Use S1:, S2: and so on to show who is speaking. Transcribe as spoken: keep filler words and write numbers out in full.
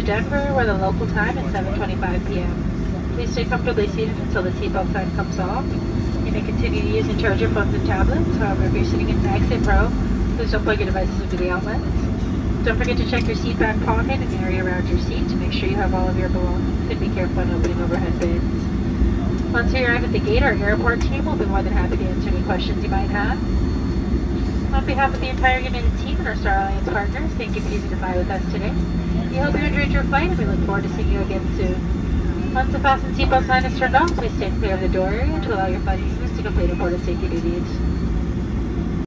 S1: to Denver, where the local time is seven twenty-five p m Please stay comfortably seated until the seatbelt sign comes off. You may continue to use and charge your phones and tablets. However, if you're sitting in the exit row, please don't plug your devices into the outlets. Don't forget to check your seat back pocket and the area around your seat to make sure you have all of your belongings, and be careful when opening overhead bins. Once you arrive at the gate, our airport team will be more than happy to answer any questions you might have. On behalf of the entire United team and our Star Alliance partners, thank you for choosing to fly with us today. We hope you enjoyed your flight, and we look forward to seeing you again soon. Once the fasten seatbelt sign is turned off, please stand clear of the door area to allow your flight attendants to complete important safety duties.